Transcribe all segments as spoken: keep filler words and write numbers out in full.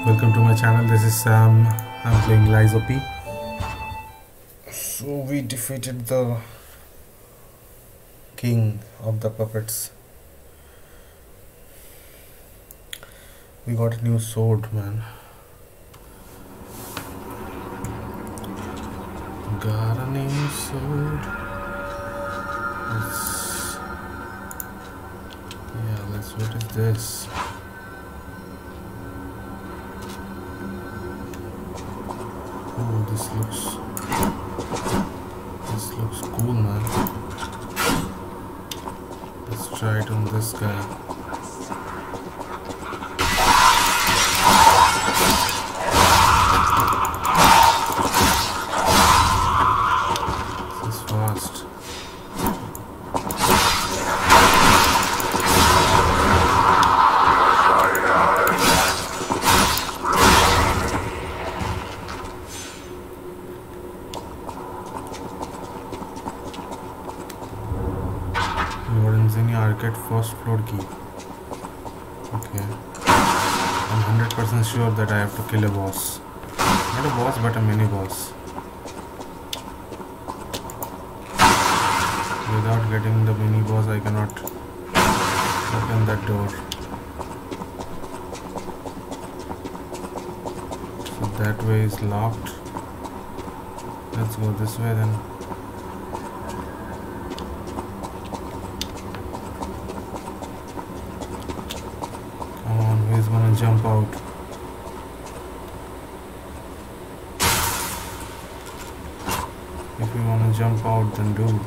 Welcome to my channel. This is Sam. I'm playing Lies of P. So we defeated the king of the puppets. We got a new sword, man. Got a new sword. Let's, yeah, let's. What is this? Oh, this looks. This looks cool, man. Let's try it on this guy. This is fast. Arcade first floor key. Okay. I'm one hundred percent sure that I have to kill a boss. Not a boss, but a mini boss. Without getting the mini boss, I cannot open that door. So that way is locked. Let's go this way then. He's gonna jump out. If you wanna jump out, then do.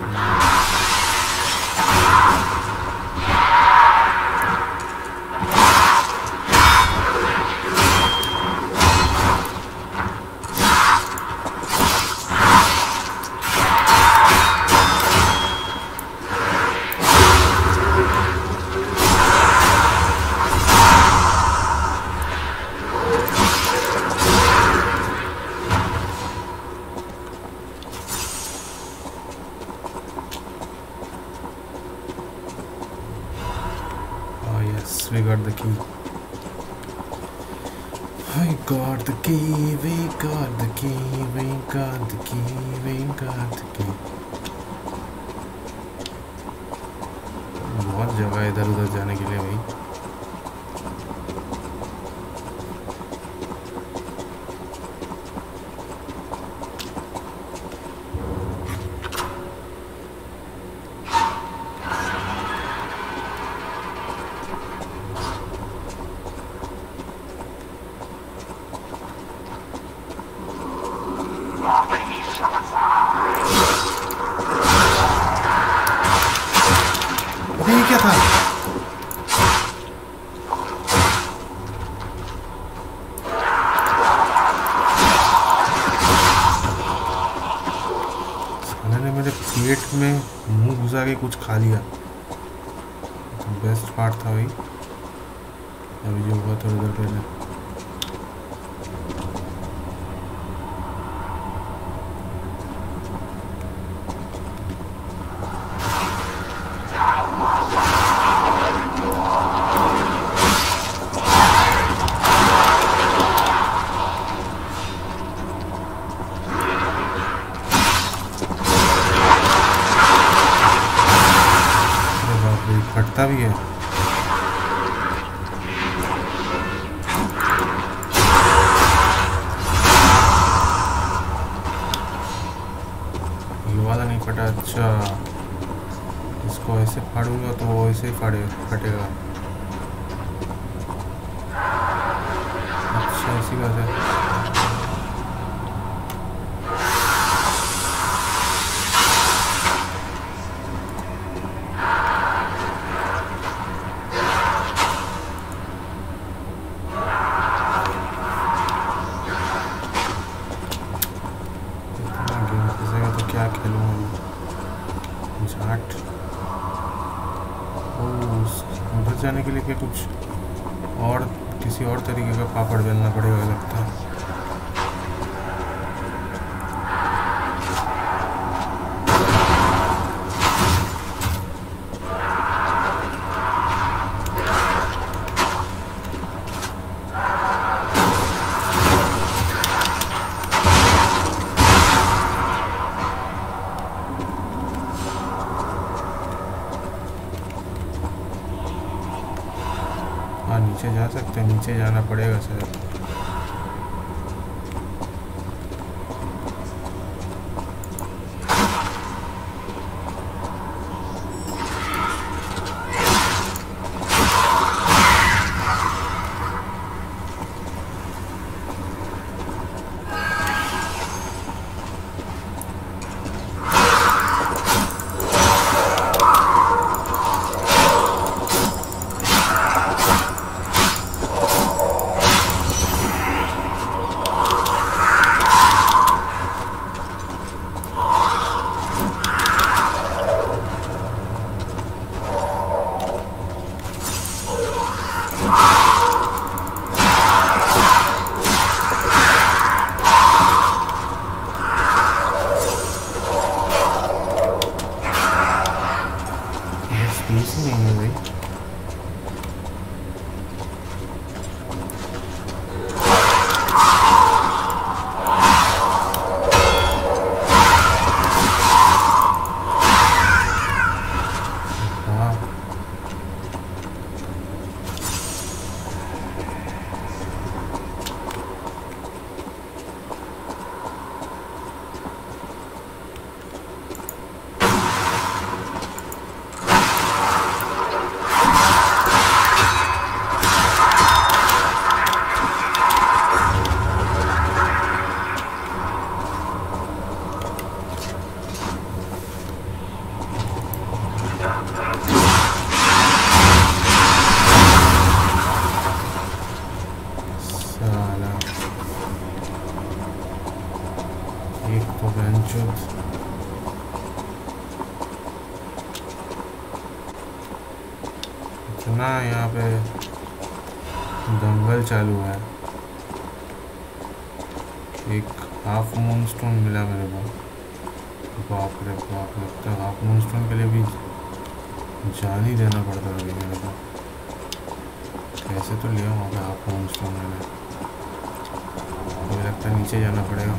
We got the key. I got the key, we got the key, we got the key, we got the key. बहुत जगह है इधर उधर जाने के लिए भाई. ये क्या था? साले ने मेरे पेट में मुंह घुसा के कुछ खा लिया. तो बेस्ट पार्ट था भाई. अभी जो हुआ थोड़ी देर पहले. फटता भी है. ये वाला नहीं फटा. अच्छा, इसको ऐसे फाड़ूंगा तो वो ऐसे ही फाड़े फटेगा. अच्छा, इसी बात है. क्या खेलूँगा झाट. उधर जाने के लिए क्या कुछ और किसी और तरीके का पापड़ बेलना पड़ेगा लगता है. जा सकते हैं, नीचे जाना पड़ेगा शायद। इतना यहाँ पे दंगल चालू है। एक हाफ मून स्टोन मिला मेरे को। बाप रे बाप, लगता है हाफ मून स्टोन के लिए भी जान ही देना पड़ता है मेरे को। कैसे तो लिया वहाँ पे हाफ मून स्टोन मैंने। मुझे लगता है नीचे जाना पड़ेगा।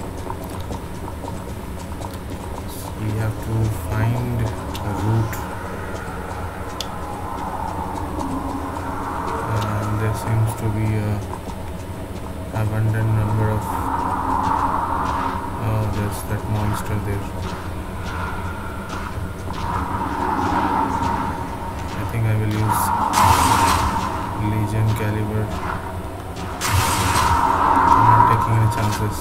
We have to find a route. And there seems to be a abundant number of. Oh, there's that monster there. I think I will use Legion Caliber. I'm not taking any chances.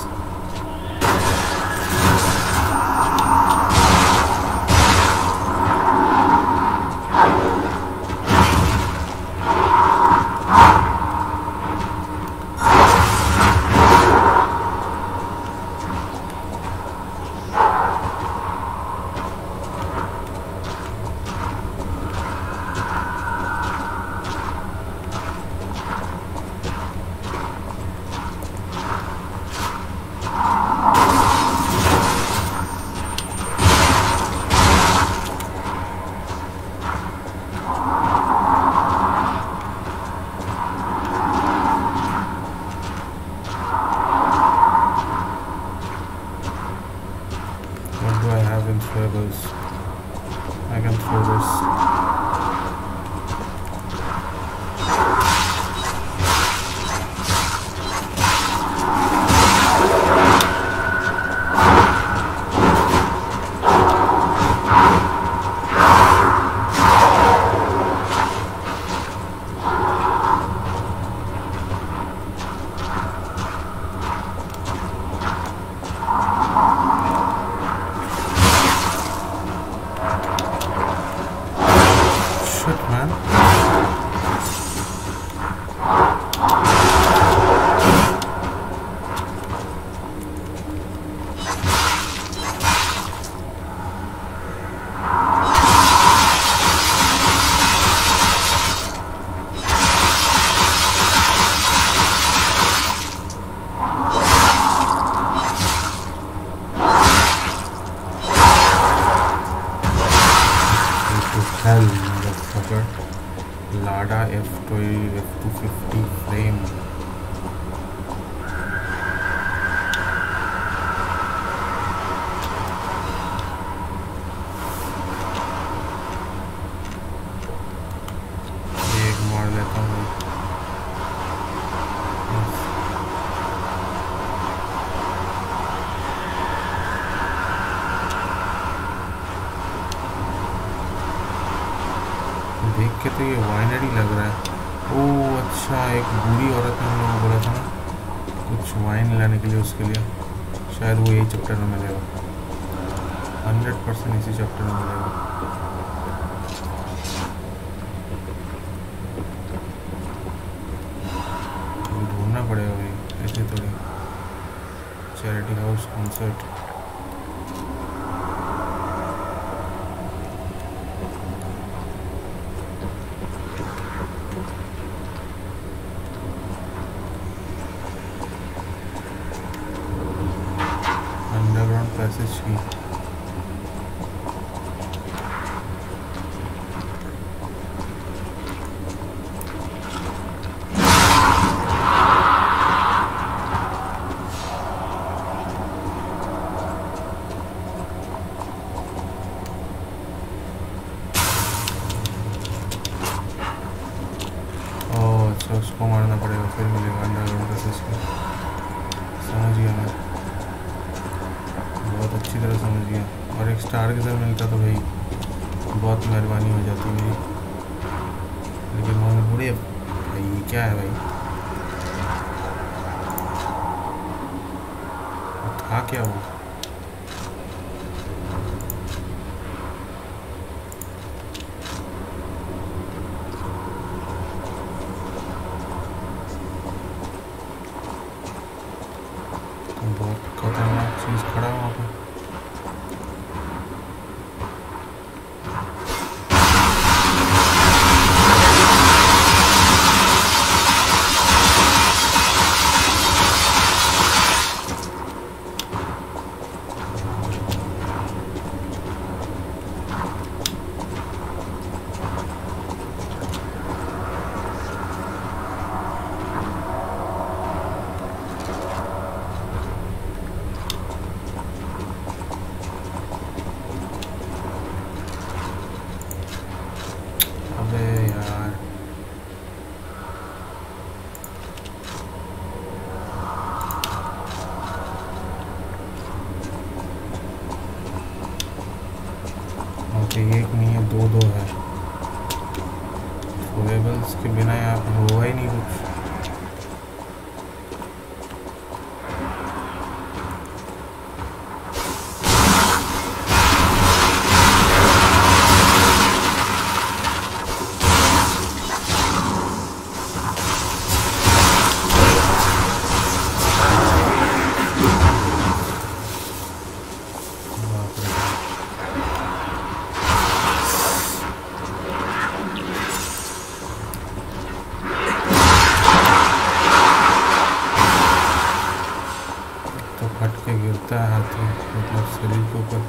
तो ये winery लग रहा है। ओह अच्छा, एक बूढ़ी औरत ने हम लोगों को बोला था ना कुछ वाइन लाने के लिए, उसके लिए शायद वो यही चैप्टर में मिलेगा, हंड्रेड परसेंट इसी चैप्टर में मिलेगा। ढूंढना पड़ेगा भाई, ऐसे थोड़ी। Charity house concert, underground passage की। उसको मारना पड़ेगा फिर मिलेगा अंडरग्राउंड पैसेज का। समझ गया मैं, बहुत अच्छी तरह समझ गया। और एक स्टार गीजर मिलता तो भाई बहुत मेहरबानी हो जाती मेरी, लेकिन वो बूढ़े भाई ये क्या है भाई, वो था क्या वो? बहुत खतरनाक चीज़ खड़ा है वहाँ पे। एक नहीं है, दो दो है। फोरेबल्स के बिना यहाँ पे होगा ही नहीं कुछ। गिरता है हाथ में, मतलब शरीर के ऊपर।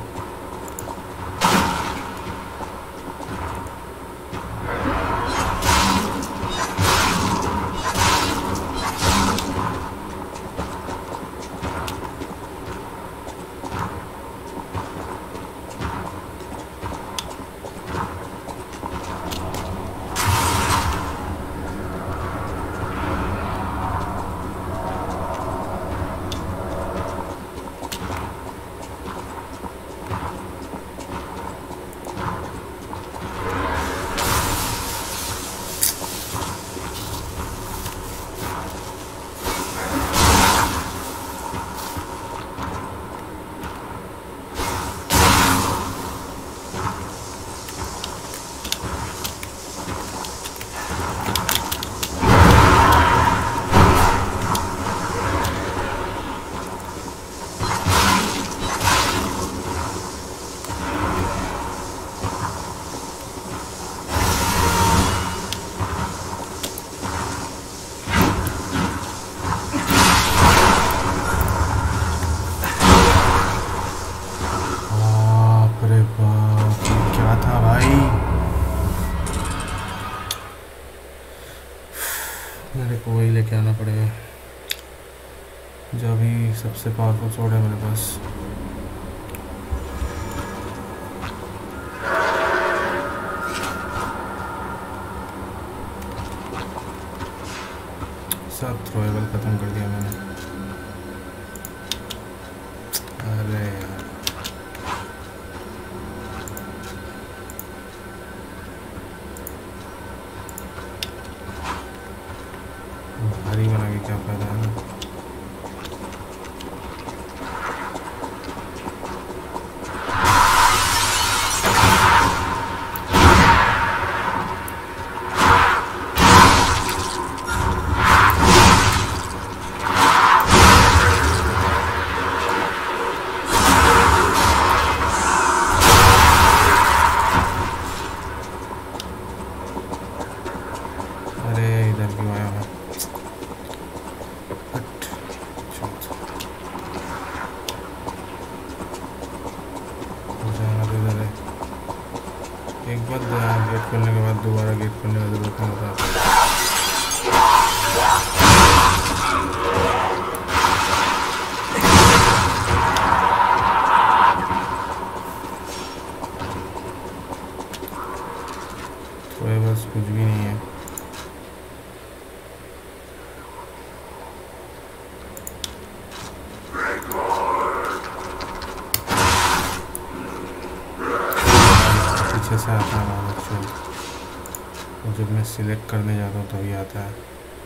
मेरे को वही लेके आना पड़ेगा जो अभी सबसे पावरफुल सोड है मेरे पास। सब थ्रोएबल ख़त्म कर दिया मैंने। अरे यार हरी बना के क्या फायदा है ना। खोलने के बाद दोबारा गेट खोलने का जरूरत नहीं होता। तो ये बस कुछ भी नहीं है। पीछे से आता है तो जब मैं सिलेक्ट करने जाता हूँ तभी आता है।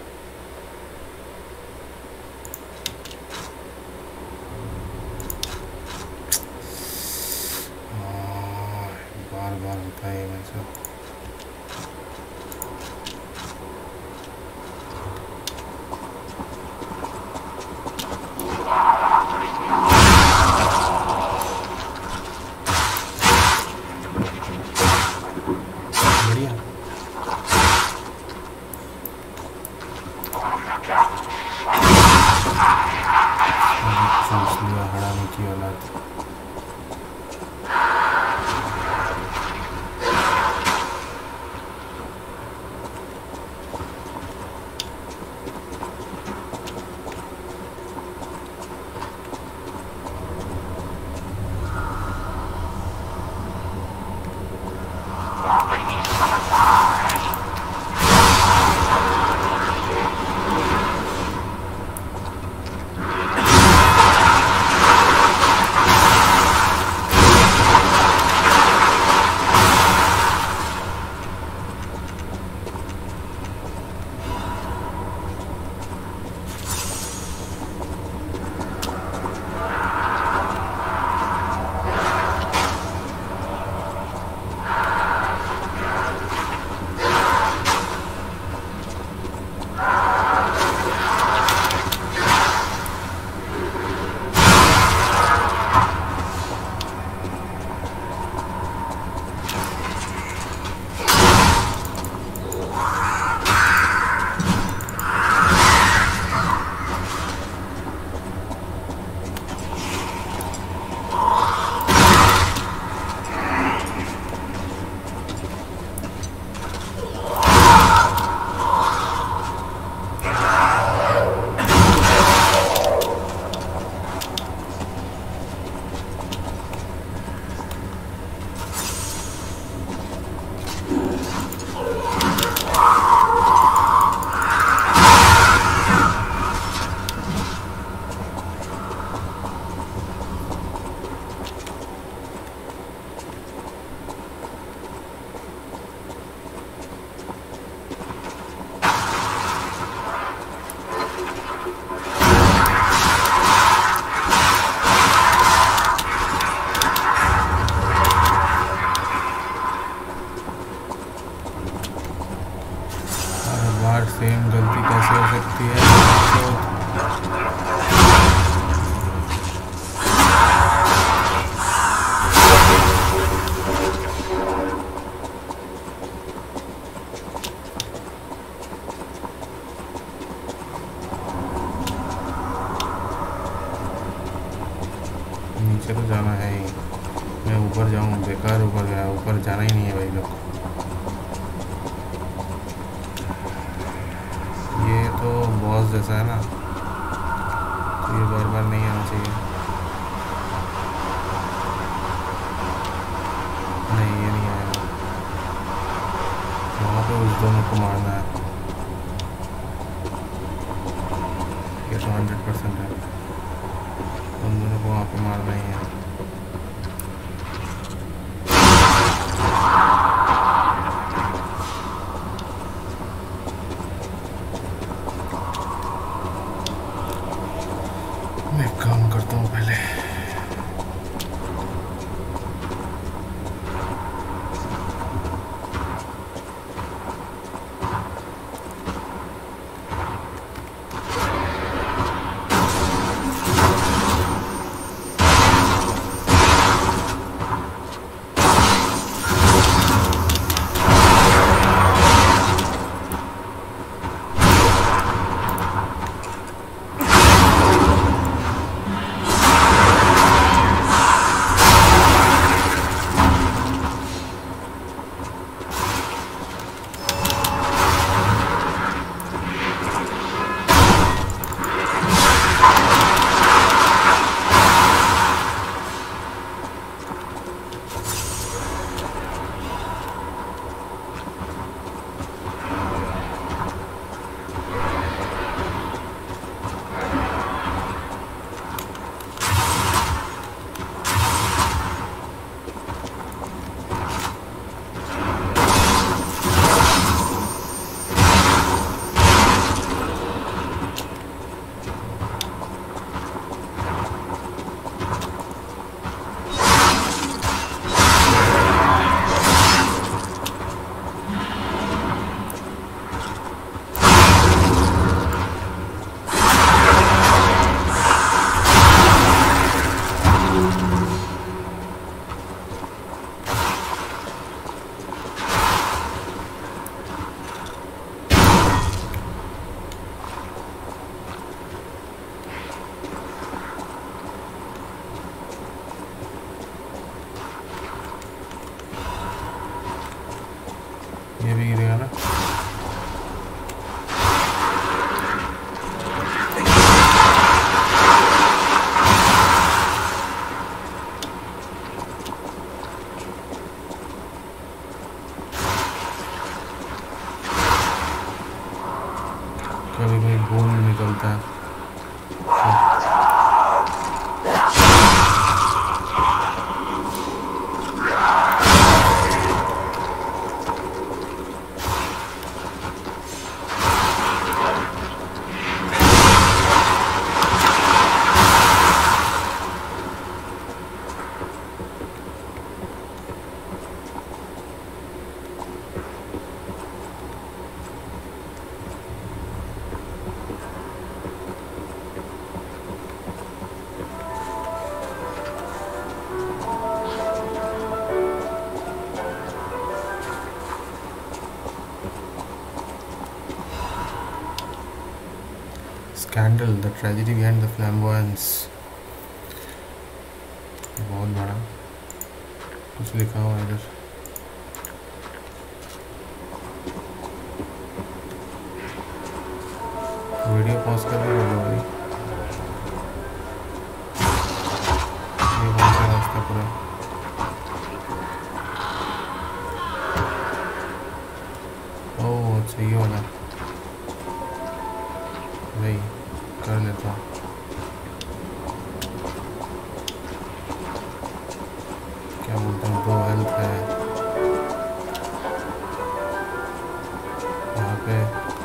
बार बार होता है ये सब। सेम गलती कैसे हो सकती है? नीचे तो जाना है ही, मैं ऊपर जाऊँ बेकार ऊपर गया, ऊपर जाना ही नहीं है भाई लोग। ये तो बॉस जैसा है ना, तो ये बार बार नहीं आना चाहिए। नहीं ये नहीं आएगा, वहाँ पे उस दोनों को मारना है। ये तो हंड्रेड परसेंट है, उन दोनों को वहाँ पे मारना ही है। काम करता हूँ पहले। ये भी गिरेगा ना। कभी कभी गोल निकलता है। Scandal, the tragedy behind the flamboyance। बहुत बड़ा कुछ लिखा हुआ है इधर। वीडियो पॉज कर रहे हो भाई। ये कौन सा रास्ता पूरा? ओह अच्छा ये वाला नहीं कर लेता हूँ। क्या बोलता हूँ, दो हेल्थ है यहाँ पे।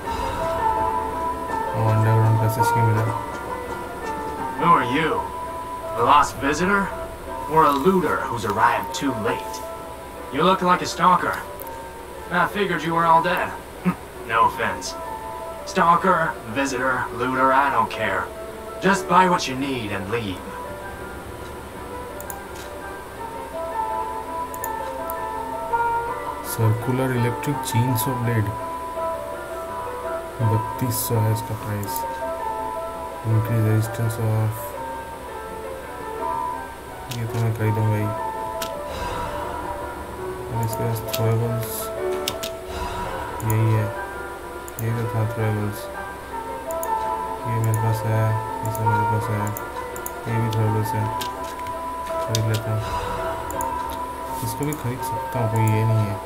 और अंडरग्राउंड पैसेज की मिला। Who are you? A lost visitor? Or a looter who's arrived too late? You look like a stalker. I figured you were all dead. No offense. Stalker, visitor, looter, I don't care. Just buy what you need and leave. Circular electric chainsaw blade, बत्तीस सौ है इसका price. Increase resistance of, ये तो मैं खरीदूंगा ही। और इसके पास throwables यही है, ये तो था थ्रोवेबल्स। ये मेरे पास है, ये सब मेरे पास है, ये भी थ्रोवेबल्स है। खरीद लेता हूँ, इसको भी खरीद सकता हूँ, कोई ये नहीं है।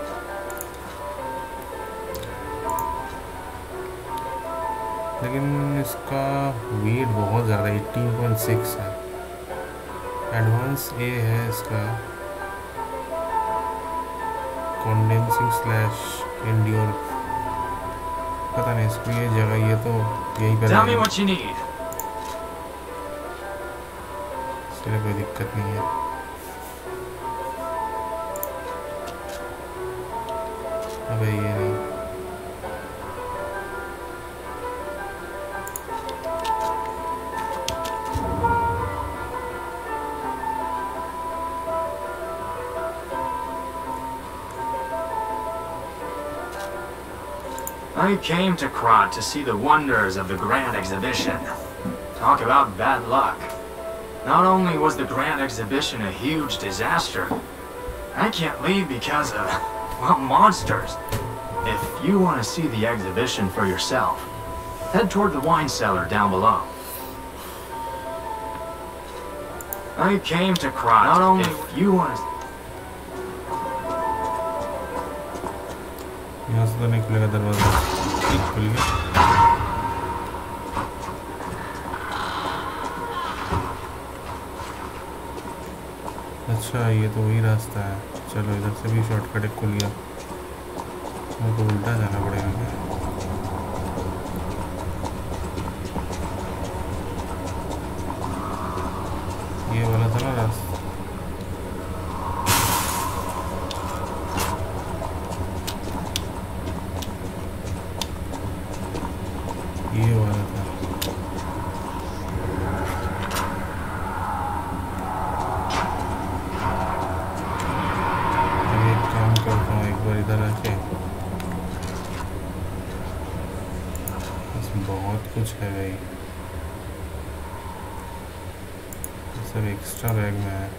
लेकिन इसका वेट बहुत ज़्यादा अठारह पॉइंट सिक्स है। एडवांस ए है इसका, कंडेंसिंग स्लैश एंड्योर। पता नहीं इसको ये जगह, ये तो यही पे। Tell me what you need. चलो कोई दिक्कत नहीं है। अबे ये नहीं, I came to Krat to see the wonders of the Grand Exhibition. Talk about bad luck. Not only was the Grand Exhibition a huge disaster, I can't leave because of, well, monsters. If you want to see the exhibition for yourself, head toward the wine cellar down below. I came to Krat. Not only if you want to... यहाँ से तो निकलेगा दरवाजा, ठीक खुल गया। अच्छा ये तो वही रास्ता है, चलो इधर से भी शॉर्टकट एक खुल गया। मेरे को उल्टा जाना पड़ेगा क्या? ये वाला था ना रास्ता, ये वाला था। अब एक काम करता हूँ, एक बार इधर आके, इसमें बहुत कुछ है भाई, सब एक्स्ट्रा बैग में है।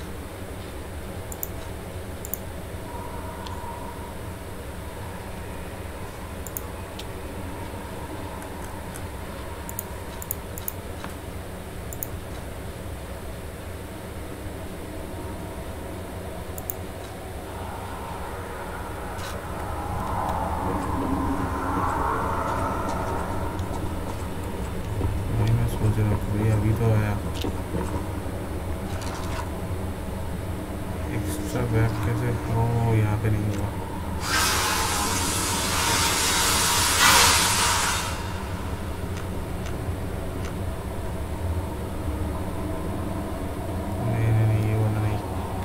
भैया अभी तो आया, एक्स्ट्रा बैग कैसे? ओ यहाँ पे नहीं हुआ। नहीं नहीं नहीं, ये वाला नहीं।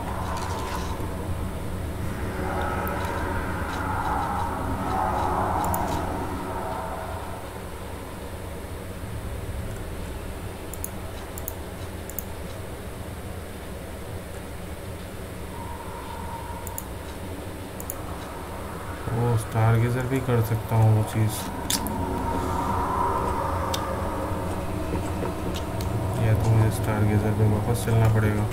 वो स्टारगेजर भी कर सकता हूँ वो चीज़, या तो मुझे स्टारगेजर पे वापस चलना पड़ेगा।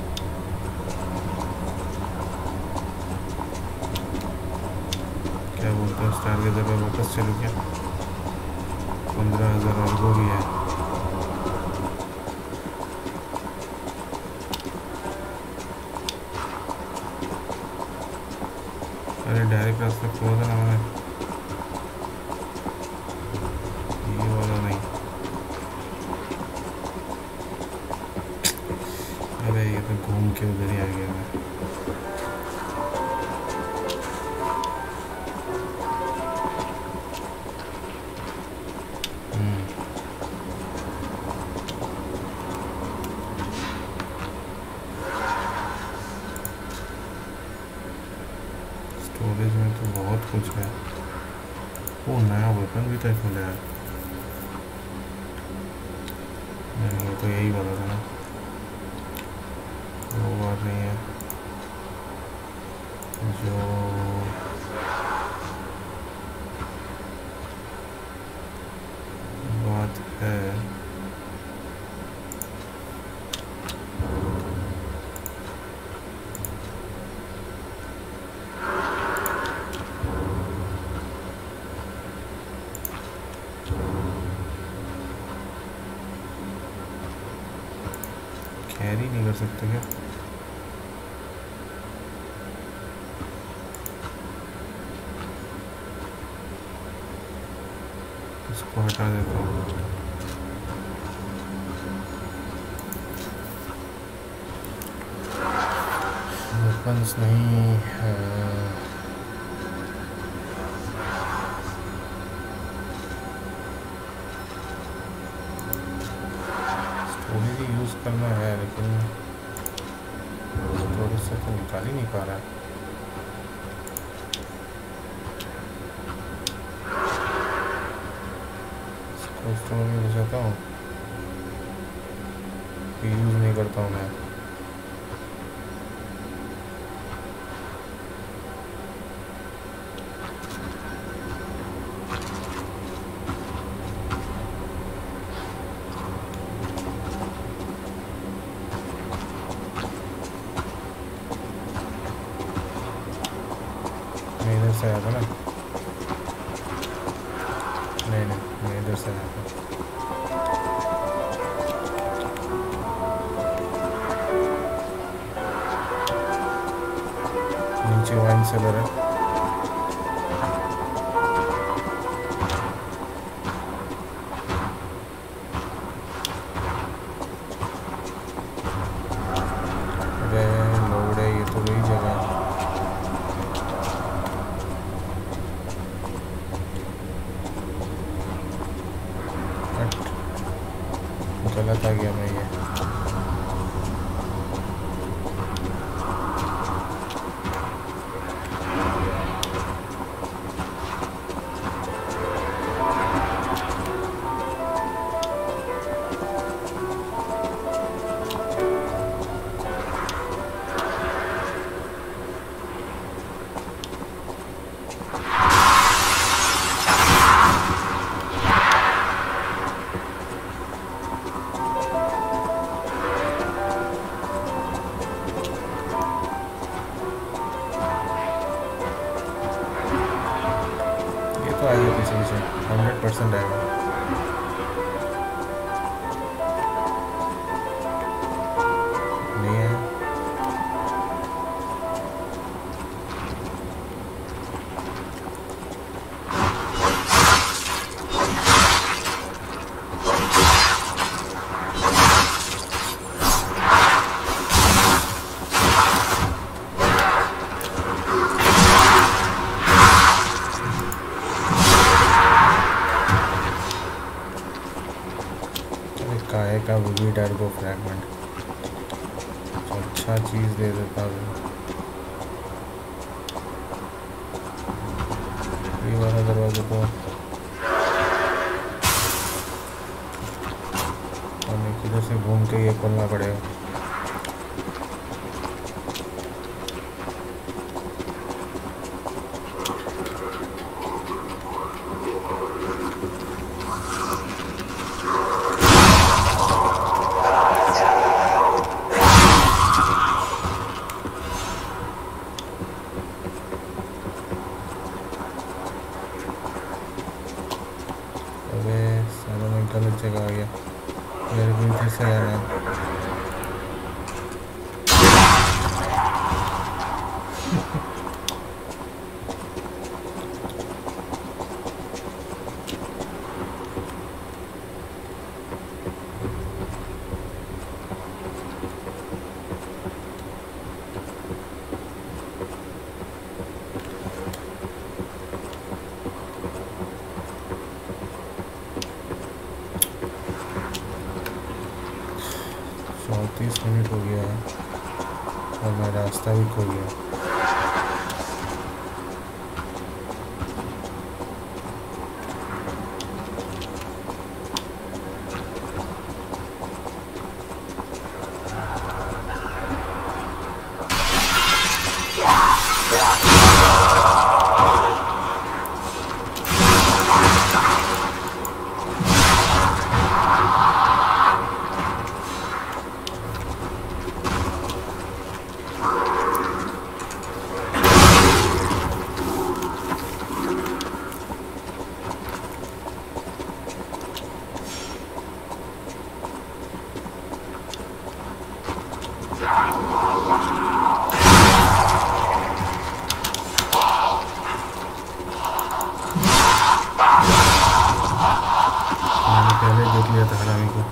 क्या बोलते हो, स्टारगेजर पे वापस चलूँ क्या? पंद्रह हज़ार और वो भी है। अरे डायरेक्ट रास्ता खोला था ना मैंने, ये वाला नहीं। अरे ये तो घूम के उधर ही आ गया मैं। स्टोरेज में तो बहुत कुछ है। वो नया वेपन भी तो एक मिला है। नहीं ये तो यही वाला था ना, वो बात नहीं है जो बात है। कैरी नहीं कर सकते क्या? इसको हटा देता हूँ। वेपन्स नहीं है। स्टोरेज यूज़ करना है लेकिन और इससे तो निकाल ही नहीं पा रहा है। इसको स्टोर में घुसाता हूँ, यूज़ नहीं करता हूँ मैं। मैं इधर से आया था ना, नहीं नहीं मैं इधर से आया था। नीचे वाइन सेलर है। अरे लोड़े, ये तो वही जगह है। गलत आ गया मैं ये। तो आएगा पीछे पीछे, हंड्रेड परसेंट आएगा। नहीं आया। काहे का वही टर्बो फ्रैगमेंट, अच्छा चीज़ दे देता है। ये वाला दरवाजा तो हमें किधर से घूम के ये खोलना पड़ेगा। गलत जगह आ गया, मेरे को फिर से आना है। चौंतीस मिनट हो गया है और मैं रास्ता भी खो गया। मैंने पहले देख लिया था हरामी को।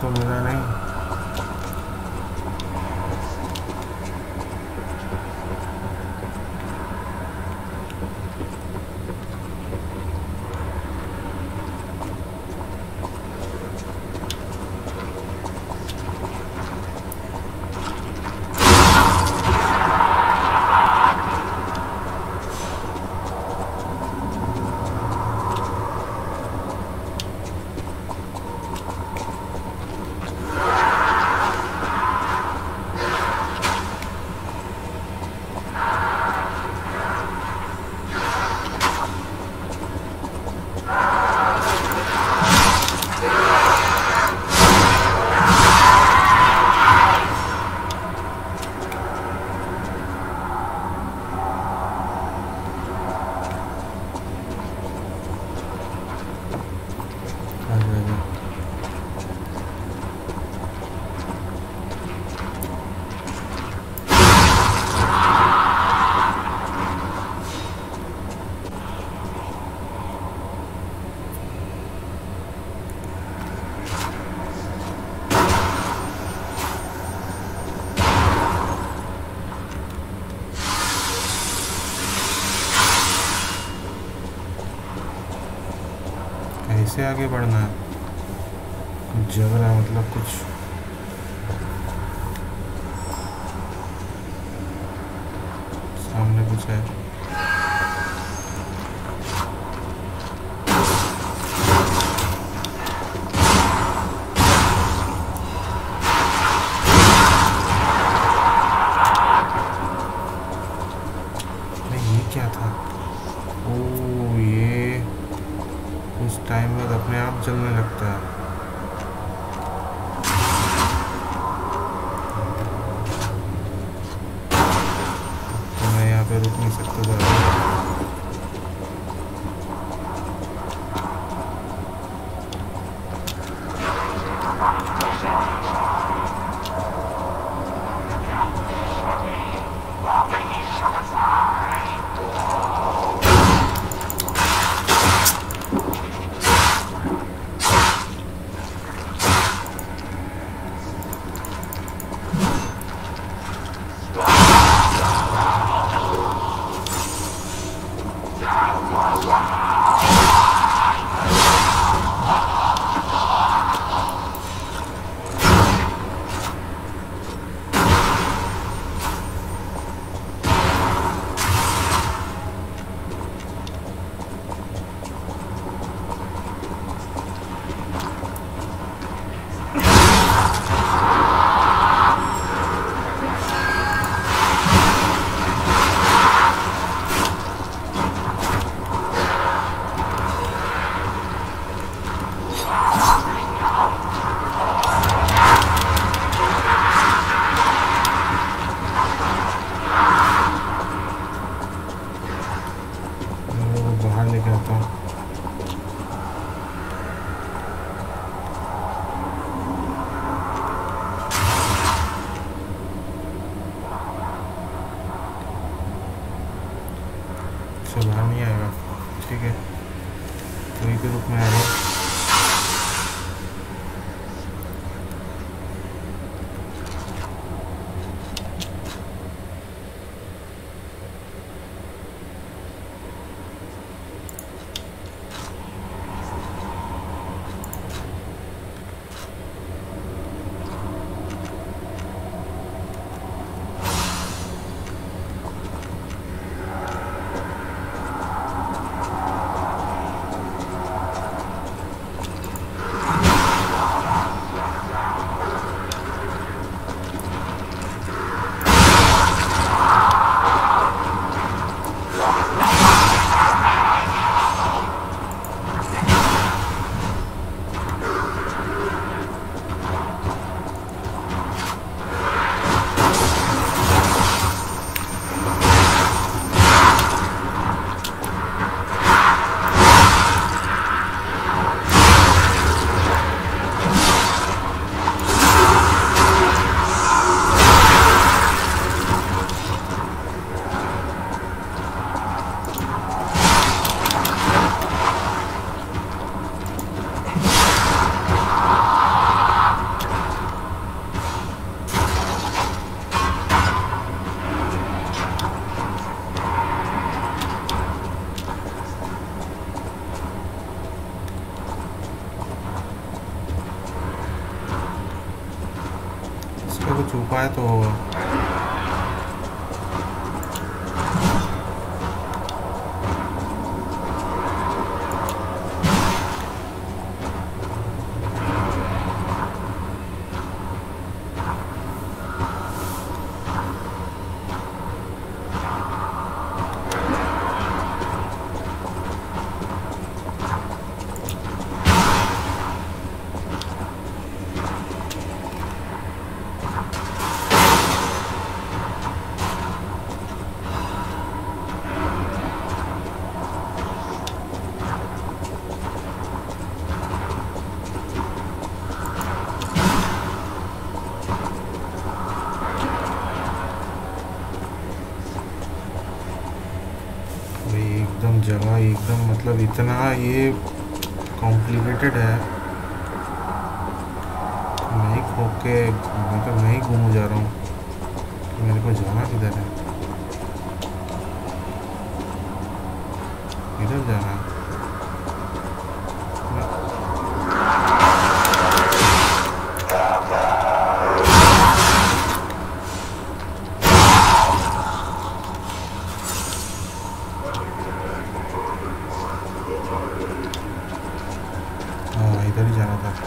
तो मिला नहीं। कैसे आगे बढ़ना है? जग रहा है मतलब कुछ। सामने कुछ है। नहीं, ये क्या था? ओ, ये कुछ टाइम बाद अपने आप जलने लगता है। तो मैं यहाँ पे रुक नहीं सकता ज़्यादा। बाहर लेके आता हूँ। अच्छा, बाहर नहीं आएगा, ठीक है। तो इधर रुक में आ रहा हूँ। छू पाए तो होगा। एकदम जगह एकदम मतलब इतना ये कॉम्प्लिकेटेड है। मैं ही खो के मतलब मैं ही घूम जा रहा हूँ। मेरे को जाना किधर है? किधर जाना है? इधर ही जाना था।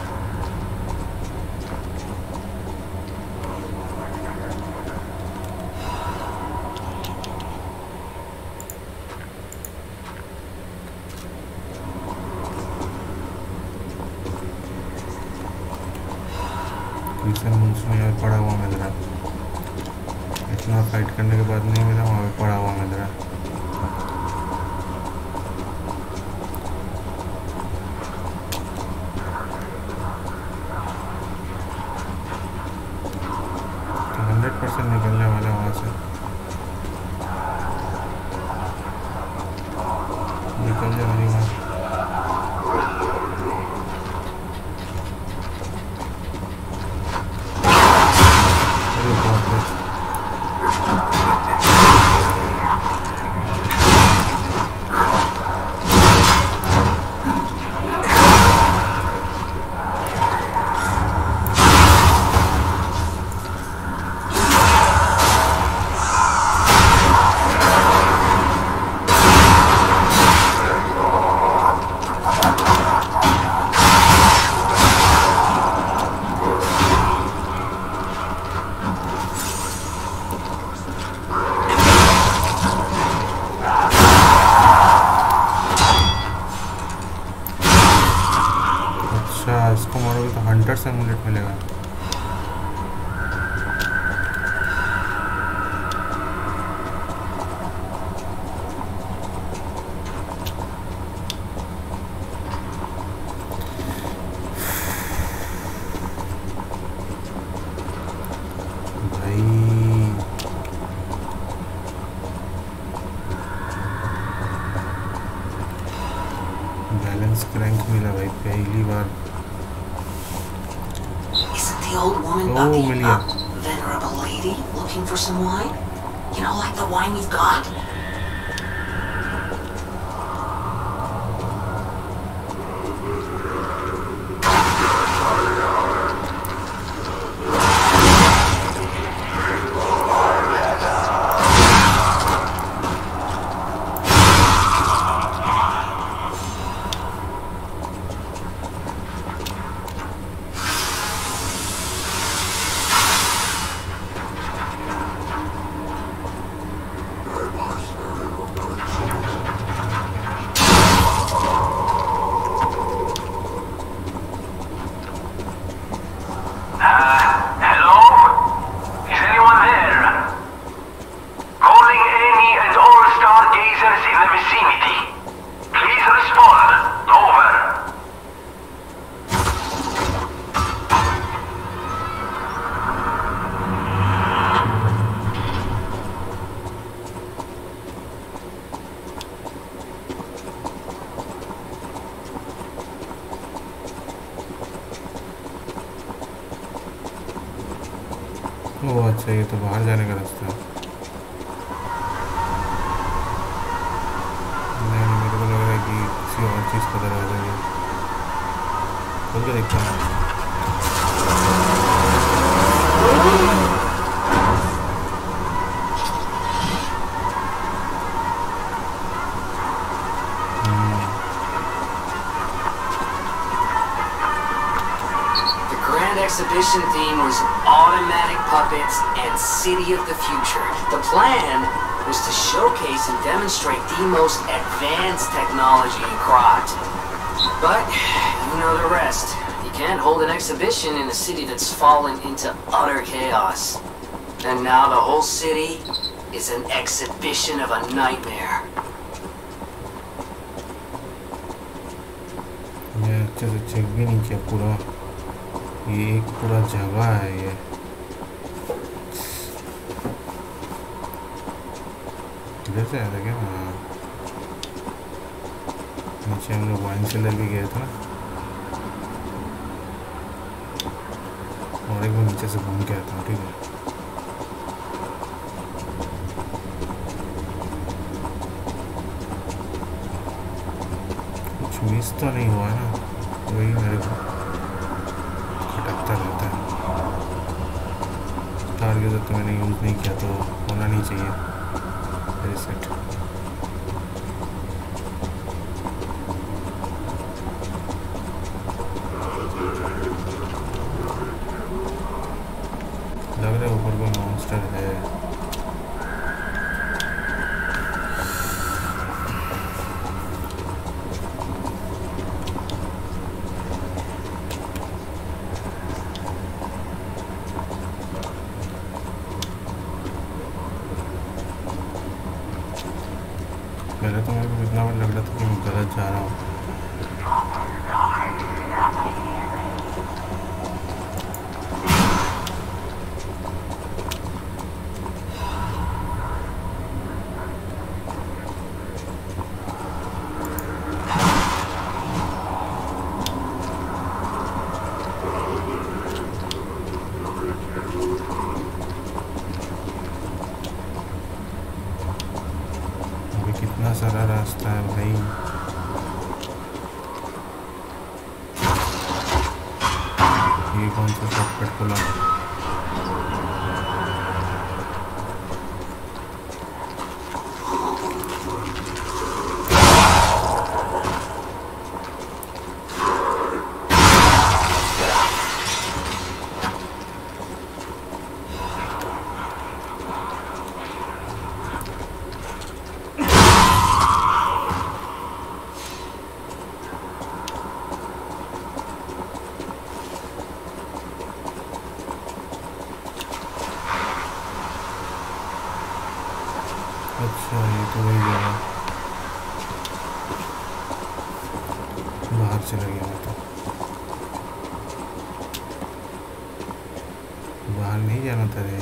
किशन मुंस में यार पड़ा हुआ मिल रहा। इतना फाइट करने के बाद नहीं मिला, वहाँ पे पड़ा हुआ मिल रहा। हंड्रेड परसेंट निकलने वाला वहाँ से। निकल जा मेरी वहाँ। अरे बाप रे। इसको मारोगे तो हंटर से एमुलेट मिलेगा। भाई बैलेंस क्रैंक मिला भाई पहली बार। The old woman Oh, bugging William. up, venerable lady looking for some wine? You know, like the wine we've got? ओह अच्छा, ये तो बाहर जाने का रास्ता है। नहीं नहीं, मेरे को लग रहा है कि किसी और चीज़ का दरवाजा है। खोल के देखता हूँ। exhibition theme was automatic puppets and city of the future. The plan was to showcase and demonstrate the most advanced technology in Krat. But you know the rest. You can't hold an exhibition in a city that's fallen into utter chaos. And now the whole city is an exhibition of a nightmare. मैं अच्छे से check भी नहीं किया पूरा, ये एक पूरा जगह है ये। इधर से आया था क्या? हाँ, नीचे हम लोग वाइन सेलर भी गए थे ना, और एक बार नीचे से घूम के आता हूँ, ठीक है? कुछ मिस तो नहीं हुआ ना, वही मेरे को खटकता रहता है। टारगेट तो मैंने यूज़ नहीं किया तो होना नहीं चाहिए रिसेट। लग रहा है ऊपर कोई मॉन्स्टर है। पहले तो मेरे को इतना बार लग रहा था कि मैं गलत जा रहा हूँ। कितना सारा रास्ता है भाई। ये कौन सा शॉर्टकट खुला? अच्छा, ये तो वही जगह बाहर चला गया मैं तो। बाहर नहीं जाना था रे।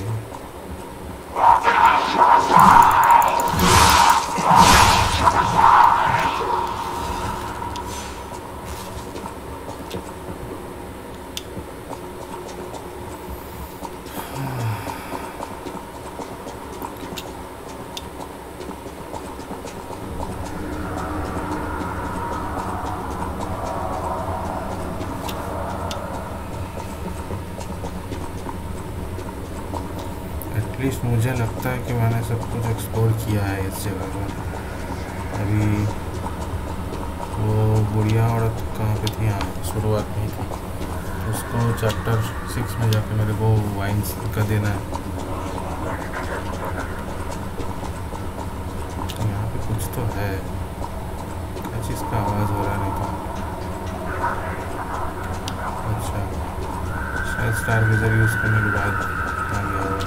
एटलीस्ट मुझे लगता है कि मैंने सब कुछ एक्सप्लोर किया है इस जगह पर। अभी वो बुढ़िया औरत कहाँ पे थी? यहाँ शुरुआत में थी, उसको चैप्टर सिक्स में जाके मेरे को वाइन्स का देना है। तो यहाँ पे कुछ तो है, क्या चीज़ का आवाज़ हो रहा है? नहीं तो अच्छा, शायद स्टार विजर यूज़ करने के बाद आ गया होगा।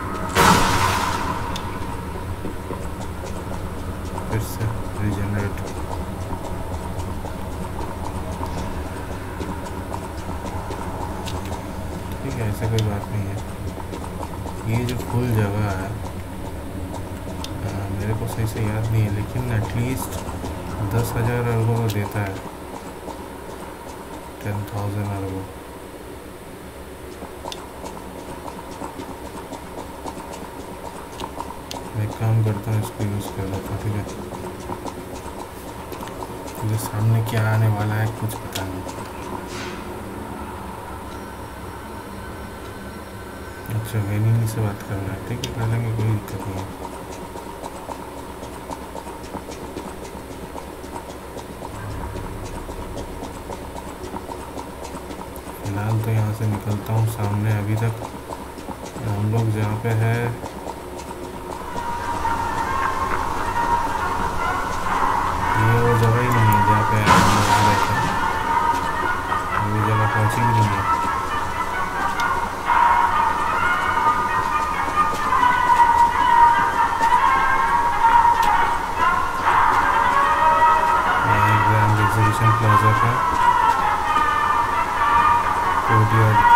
फिर से रिजेनरेट। ठीक है, ऐसे कोई बात नहीं है। ये जो फुल जगह है आ, मेरे को सही से याद नहीं है, लेकिन एटलीस्ट दस हज़ार अरबों को देता है। टेन थाउजेंड अरबों। मैं काम करता हूँ, इसको यूज़ कर लेता हूँ, ठीक है? क्योंकि सामने क्या आने वाला है कुछ पता नहीं। अच्छा, वेनिनी से बात करना है, ठीक है, कर लेंगे, कोई दिक्कत नहीं है। फिलहाल तो यहाँ से निकलता हूँ सामने। अभी तक हम लोग जहाँ पे है ये वो जगह ही नहीं है जहाँ पे हम लोग आ रहे थे, वो जगह पहुँची भी नहीं है। ग्रैंड एग्जीबिशन प्लाजा का कोर्टयार्ड।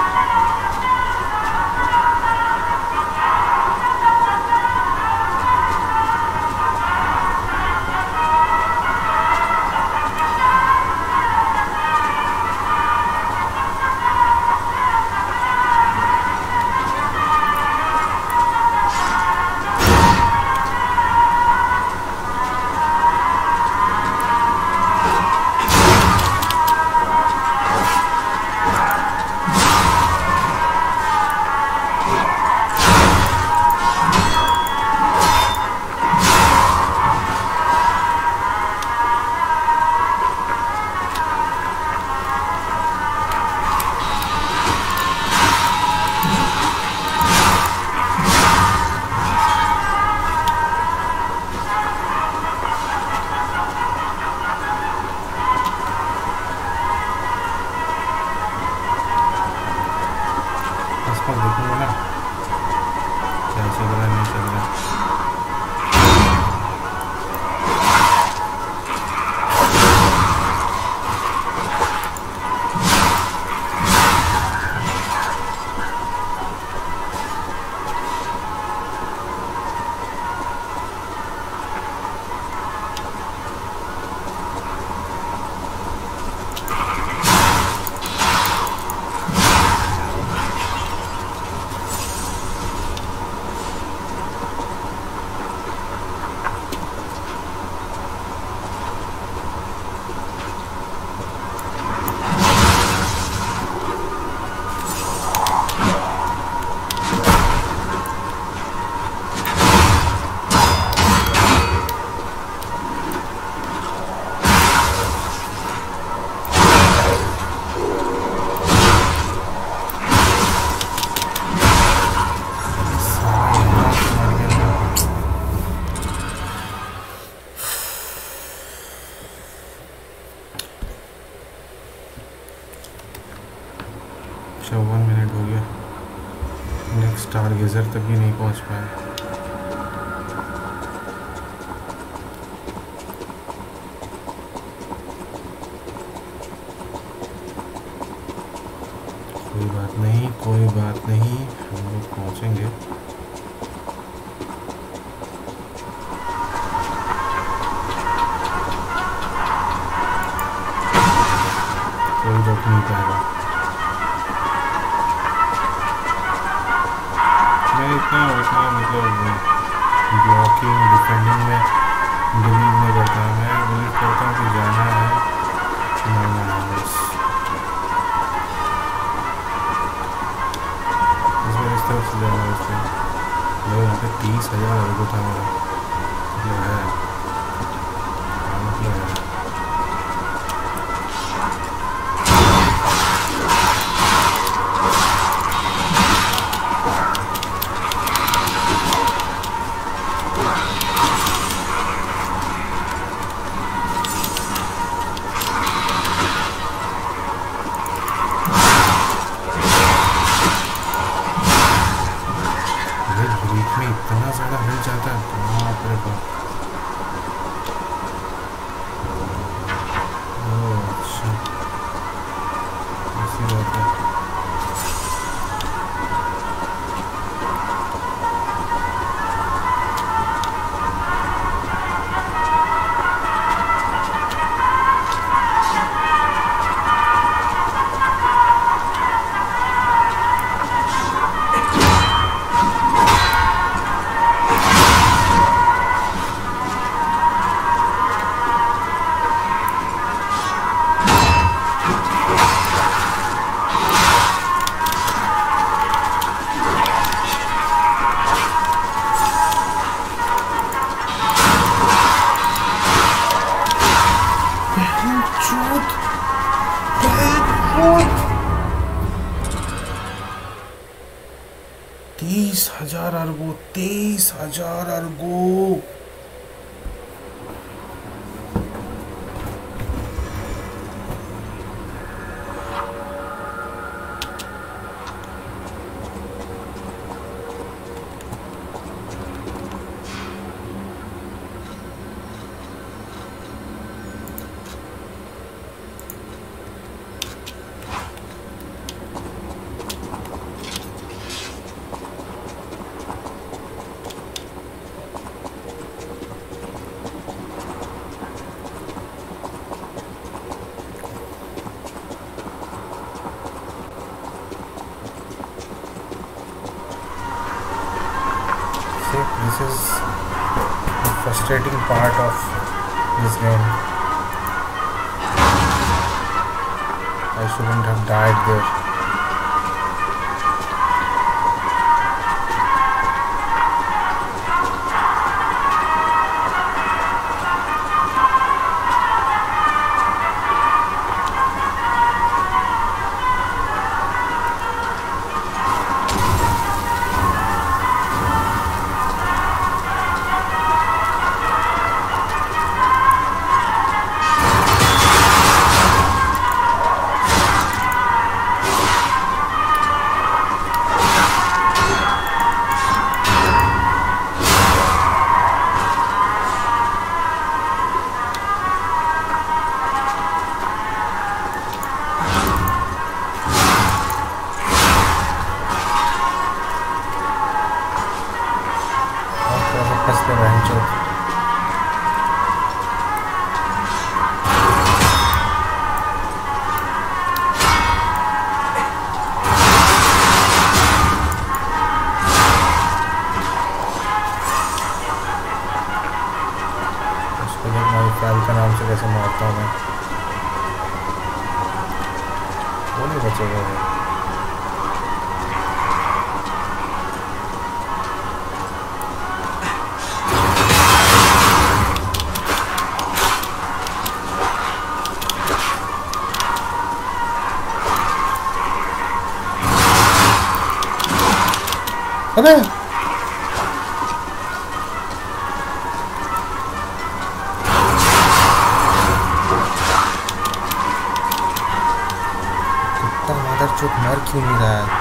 देखूंगा ना क्या चल रहा है नहीं चल रहा है। चौवन मिनट हो गया, नेक्स्ट स्टारगेजर तक भी नहीं पहुंच पाया। कोई बात नहीं, कोई बात नहीं, हम लोग पहुंचेंगे। कोई रोक नहीं पाएगा। मैं इतना इतना मतलब ब्लॉकिंग डिफेंडिंग में बिलीव नहीं करता। मैं बिलीव करता हूँ कि जाना है मारना है बस। इस बार इस तरफ से जाना है। इसमें लोग यहाँ पे तीस हज़ार अर्गो था मेरा मतलब है मतलब है। इतना ज़्यादा हिल जाता है बाप रे बाप। ओह अच्छा ऐसी बात है। हजार अरबों, तेईस हजार अरबों। This is the frustrating part of this game. I shouldn't have died there. का नाम से कैसे मारता हूँ मैं, वो नहीं बचेगा वो। अबे चुप मर क्यों नहीं रहा है?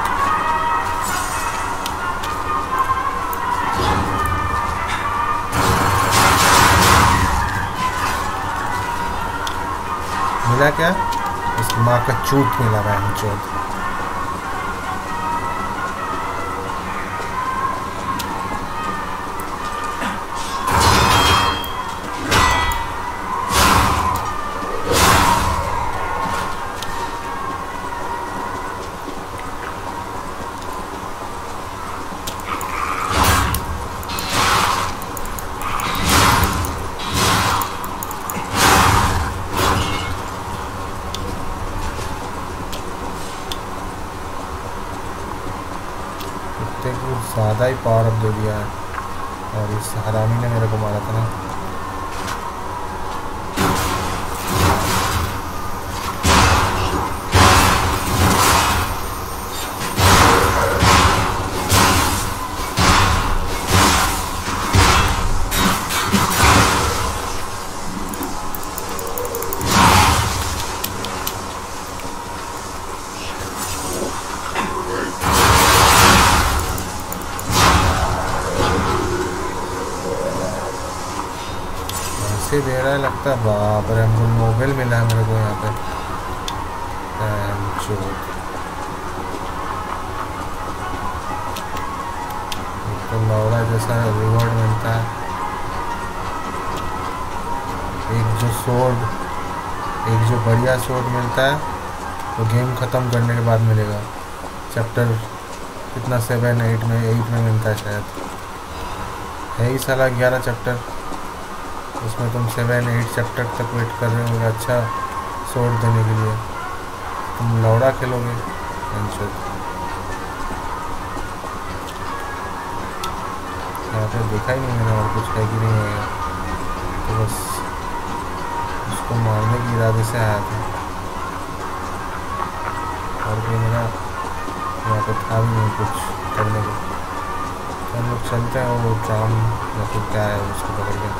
मिला क्या? इस माँ का चूत मिला रहा है चूत। ज़्यादा ही पावर अप दे दिया है और इस हरामी ने मेरे को मारा था ना। दे रहा है लगता है। बाप रे, हमको नोबेल मिला है मेरे को यहाँ पे। तो लौड़ा जैसा रिवॉर्ड मिलता है। एक जो सोर्ड एक जो बढ़िया सोर्ड मिलता है वो गेम ख़त्म करने के बाद मिलेगा। चैप्टर कितना सेवन एट में एट में मिलता है शायद। है ही साला ग्यारह चैप्टर, उसमें तुम सेवन एट चैप्टर तक वेट कर रहे होगे अच्छा सोर्ड देने के लिए। तुम लौड़ा खेलोगे। यहाँ पे देखा ही नहीं मैंने और कुछ है कि नहीं है, तो बस उसको मारने के इरादे से आया था और कोई मेरा यहाँ पे था भी नहीं कुछ करने को। हम लोग चलते हैं वो ट्राम या फिर क्या है उसको पकड़ के।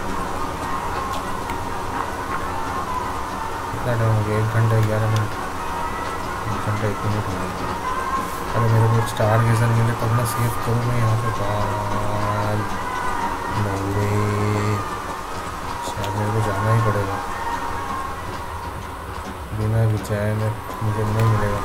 कितना टाइम हो गया? एक घंटा ग्यारह मिनट एक घंटा एक मिनट हो गया। अरे मेरे को एक स्टार गेजर मिले तब मैं सेव करूँ मैं यहाँ पे बाल नौवे शायद मेरे को जाना ही पड़ेगा। बिना बिचाए में मुझे नहीं मिलेगा।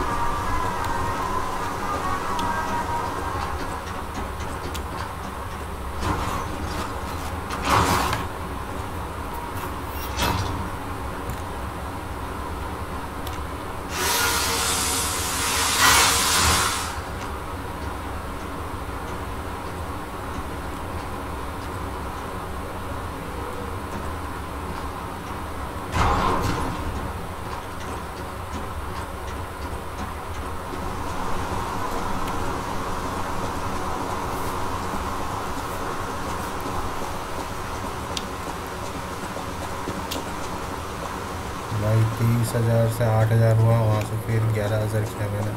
भाई तीस हज़ार से आठ हज़ार हुआ, वहाँ से फिर ग्यारह हज़ार किया मैंने।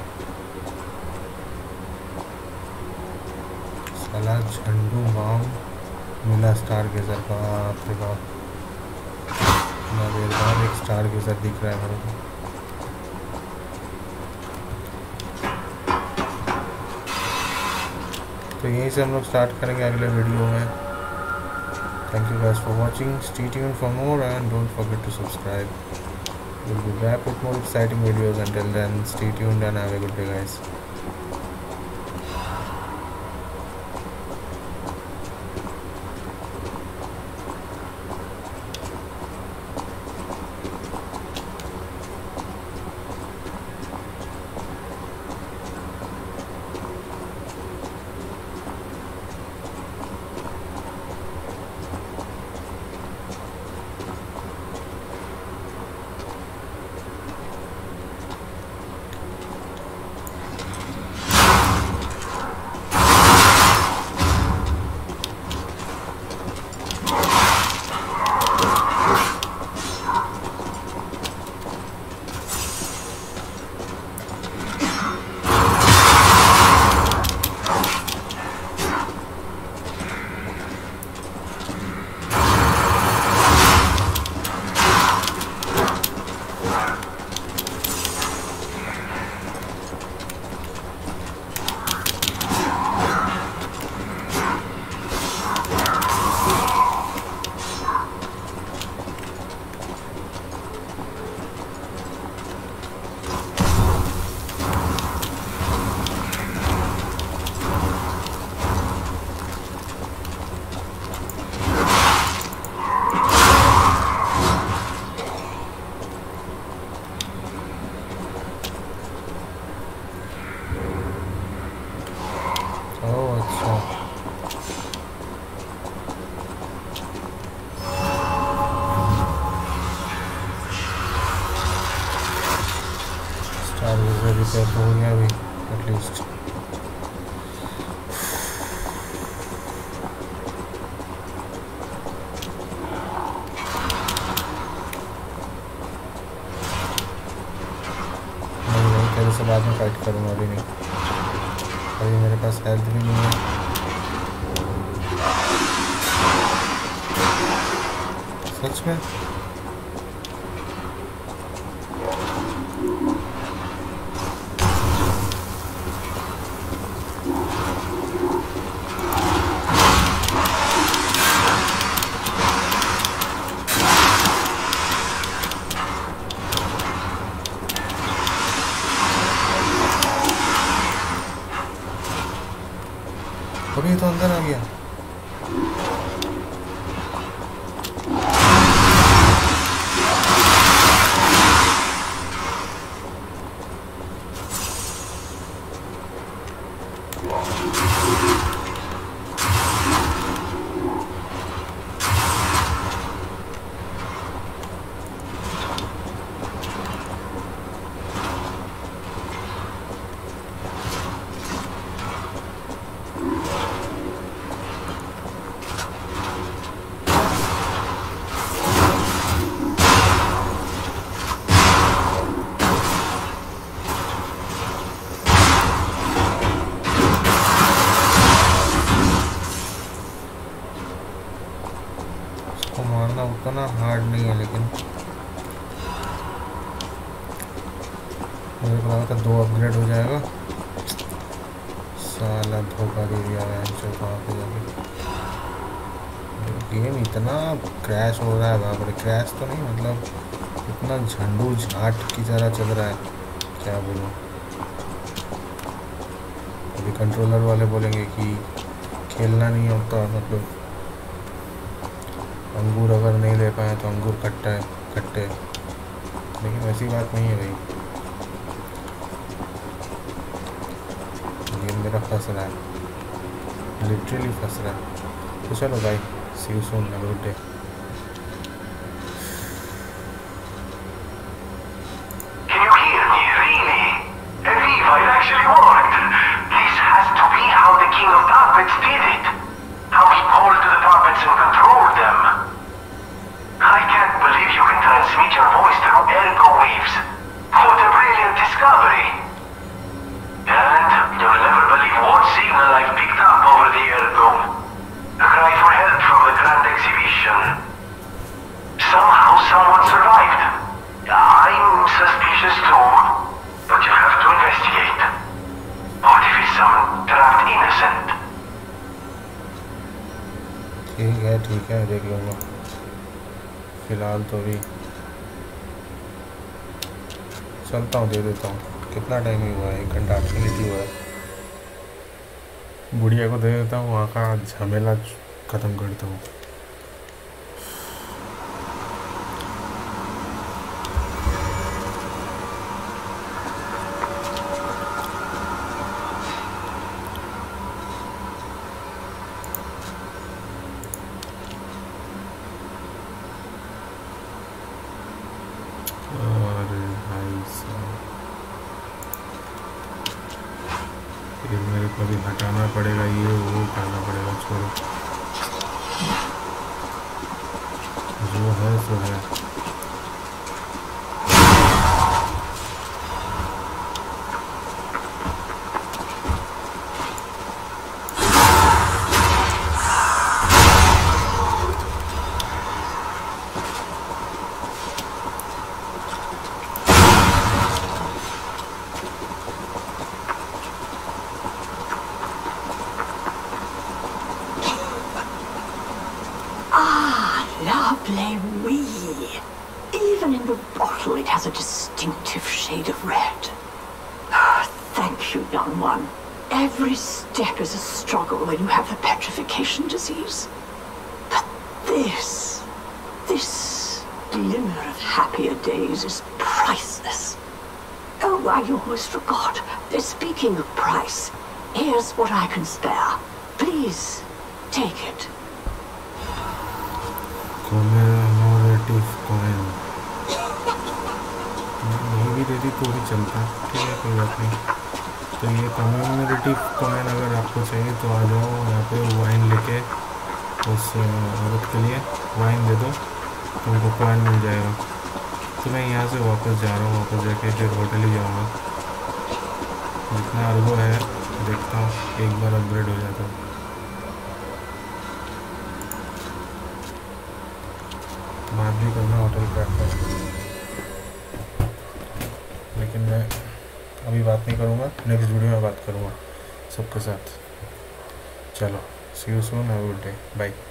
साला झंडू बाम मिला स्टार गेजर का। बाप रे बाप, इतना देर बाद एक स्टार गेजर दिख रहा है मेरे को। तो यहीं से हम लोग स्टार्ट करेंगे अगले वीडियो में। Thank you guys for watching. Stay tuned for more and don't forget to subscribe. We'll be back with more exciting videos. Until then, stay tuned and have a good day, guys. Repair तो हो गया अभी at least. नहीं नहीं तेरे से बाद में फाइट करूँगा, अभी नहीं, अभी मेरे पास हेल्थ भी नहीं है। सच में अभी तो अंदर आ गया। उतना हार्ड नहीं है, लेकिन मेरे को लगा था दो अपग्रेड हो जाएगा। साला धोखा दे दिया है इनसे वहाँ पे जाके। गेम इतना क्रैश हो रहा है, बाप रे। क्रैश तो नहीं, मतलब इतना झंडू झाट की तरह चल रहा है, क्या बोलूँ। अभी कंट्रोलर वाले बोलेंगे कि खेलना नहीं होता, मतलब अंगूर अगर नहीं ले पाए तो अंगूर खट्टा है खट्टे, लेकिन वैसी बात नहीं है भाई। गेम मेरा फंस रहा है, लिटरली फंस रहा है। तो चलो भाई, see you soon, have a good day. ठीक है ठीक है, देख लूँगा। फिलहाल तो अभी चलता हूँ, दे देता हूँ। कितना टाइम ही हुआ है? एक घंटा आठ मिनट ही हुआ है। बुढ़िया को दे देता हूँ, वहाँ का झमेला ख़त्म करता हूँ। मेरे को भी हटाना पड़ेगा, ये वो करना पड़ेगा। छोड़ो, जो है सो है। Even in the bottle, it has a distinctive shade of red. Thank you, young one. Every step is a struggle when you have the petrification disease. But this, this glimmer of happier days is priceless. Oh, I almost forgot. Speaking of price, here's what I can spare. Please, take it. commemorative coin, ये भी दे दी तो भी चलता। ठीक है, कोई बात नहीं। तो ये कमेमोरेटिव कॉइन अगर आपको चाहिए तो आ जाओ यहाँ पे, वाइन लेके उस औरत के लिए वाइन दे दो, तुमको कॉइन मिल जाएगा। तो मैं यहाँ से वापस जा रहा हूँ, वापस जाके फिर होटल ही जाऊँगा। जितना अर्गो है देखता हूँ, एक बार अपग्रेड हो जाता हूँ। बात भी करना होटल क्रैक पर, लेकिन मैं अभी बात नहीं करूँगा, नेक्स्ट वीडियो में बात करूँगा सबके साथ। चलो, see you soon, have a good day, bye.